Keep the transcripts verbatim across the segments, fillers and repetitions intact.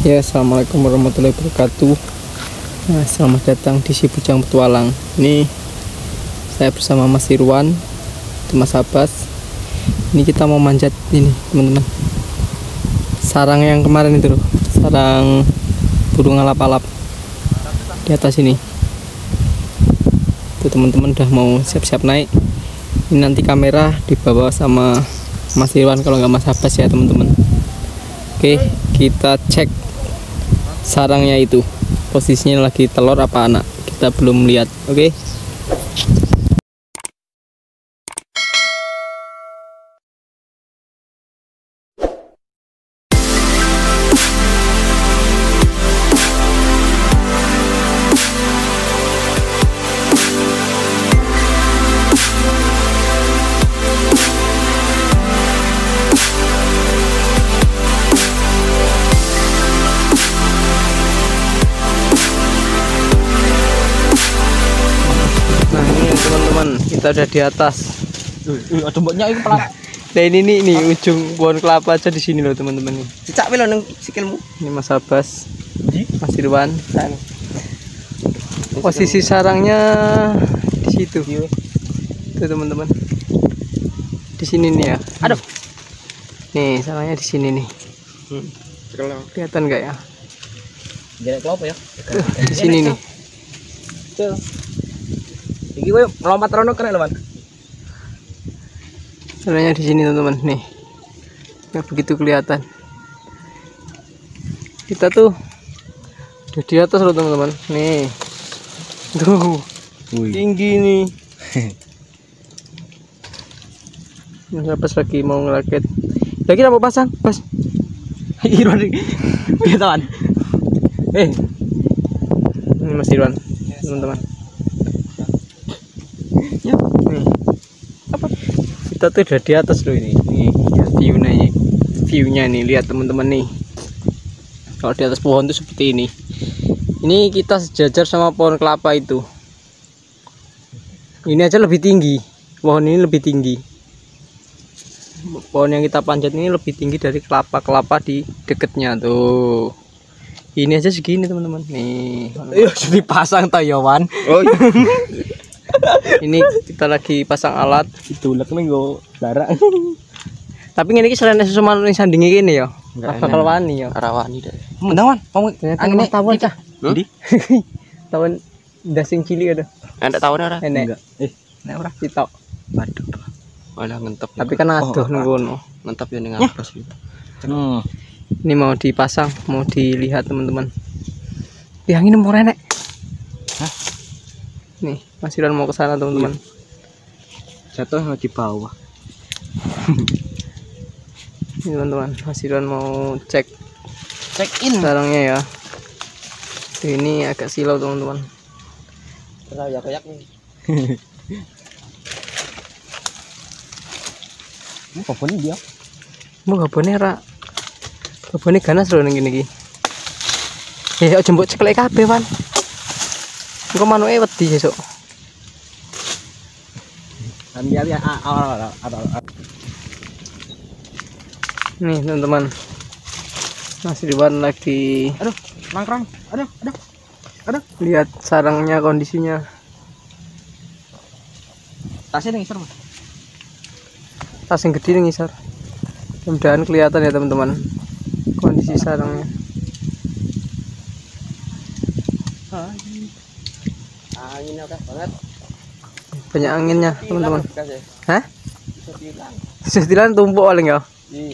Ya, assalamualaikum warahmatullahi wabarakatuh. Nah, selamat datang di Si Bujang Petualang. Ini saya bersama Mas Irwan, Mas Abbas. Ini kita mau manjat ini, teman-teman. Sarang yang kemarin itu loh, sarang burung alap-alap di atas ini. Tuh teman-teman udah mau siap-siap naik. Ini nanti kamera dibawa sama Mas Irwan kalau nggak Mas Abbas ya, teman-teman. Oke, kita cek sarangnya itu posisinya lagi telur apa anak, kita belum lihat. Oke. Kita udah di atas. Ada mboknya itu pelak. Nah ini nih, nih ujung pohon kelapa aja di sini loh teman-teman nih. Cicak wilo nang sikilmu. Ini Mas Abbas, Mas Irwan. Posisi sarangnya di situ. Tuh teman-teman. Di sini nih ya. Aduh. Nih sarangnya di sini nih. Hmm. Kelihatan nggak ya? Jadi kelapa ya. Tuh, di sini nih. Tuh. Iki kowe melompat rono keren, Man. Sarangnya di sini teman-teman nih. Nggak begitu kelihatan. Kita tuh udah di atas loh teman-teman. Nih. Tuh. Wih. Tinggi nih. Mas Abbas lagi mau ngerakit. Lagi mau pasang, Pas. Irwan. Pian. Eh. Ini Mas Irwan, teman-teman. Ya, nih. Apa? Kita tuh udah di atas loh ini. Nih, view-nya nih. View-nya nih, lihat teman-teman nih. Kalau di atas pohon tuh seperti ini. Ini kita sejajar sama pohon kelapa itu. Ini aja lebih tinggi. Pohon ini lebih tinggi. Pohon yang kita panjat ini lebih tinggi dari kelapa-kelapa di deketnya tuh. Ini aja segini teman-teman. Nih, Iya, dipasang Taiwan. Oh iya. Ini kita lagi pasang alat Itu lek minggu darah. tapi ini selain susu malu ning sandingi kene ya. Bakal wani ya. Arawani deh. Mendawan, kamu Angin tawon cah. Ndi? Tawon dasing cilik ada. Enggak tawon ora? Enek. Eh, nek ora. Sitok. Waduh. Malah ngentep. Tapi kan adoh nang kono. Ngentep ya ning atas gitu. Hmm. Ini mau dipasang, mau dilihat teman-teman. Yang ini mau renek. Hah? Nih, Mas Irwan mau ke sana teman-teman. Jatuh di bawah. Ini teman-teman, Mas Irwan mau cek Check in sarangnya ya. Ini agak silau teman-teman. Kayak nih. Ini popone dia. Mau gabone ra. Gabone ganas lho ning kene iki. Ya aja mbok ceklek kabeh, Wan. Engko manuke wedi sesuk. Hati-hati awal Nih teman-teman, Mas Irwan lagi aduh nangkrang aduh aduh aduh lihat sarangnya kondisinya. tasnya nih Mas. Tas yang gede nih ngisar. Mudah-mudahan kelihatan ya teman-teman kondisi sarangnya. Anginnya oke banget. Banyak anginnya teman-teman. Hah? Hilang. Setilan tumpuk paling ya. Ih.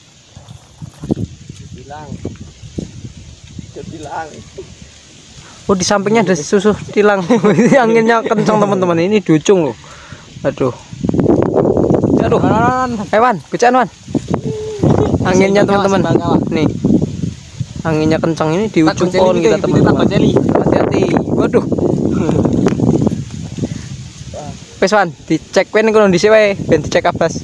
Hilang. Hilang. Oh di sampingnya ada susu tilang. Ini anginnya kencang teman-teman. Ini ducung loh. Aduh. Aduh. Hewan, bicaan Wan. Anginnya teman-teman. Nih. Anginnya kencang ini di ujung pohon kita teman-teman. Hati-hati. Waduh. Wes Wan, dicek kowe ning kono dhisik wae, ben dicek Abbas.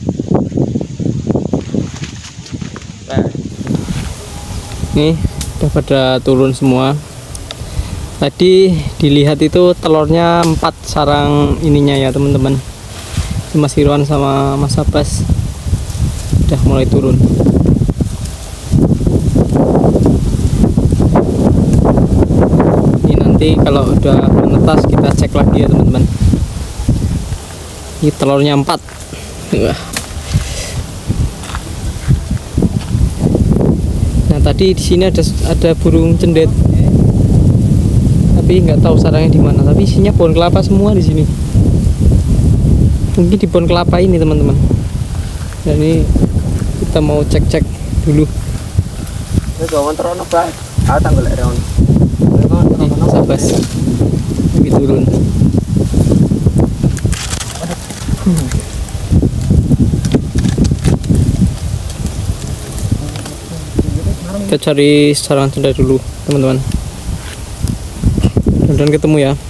Nih, udah pada turun semua. Tadi dilihat itu telurnya empat sarang ininya ya teman-teman. Mas Irwan sama Mas Abbas udah mulai turun. nanti kalau udah menetas kita cek lagi ya teman-teman. Ini telurnya empat. Wah. Nah tadi di sini ada ada burung cendet, tapi nggak tahu sarangnya di mana. Tapi isinya pohon kelapa semua di sini. Mungkin di pohon kelapa ini teman-teman. Dan ini kita mau cek-cek dulu. Ini gawon terono Pak. Ah tanggul lek reon. Nih, sabas lagi turun. Kita cari sarang cendet dulu teman-teman. Dan ketemu ya.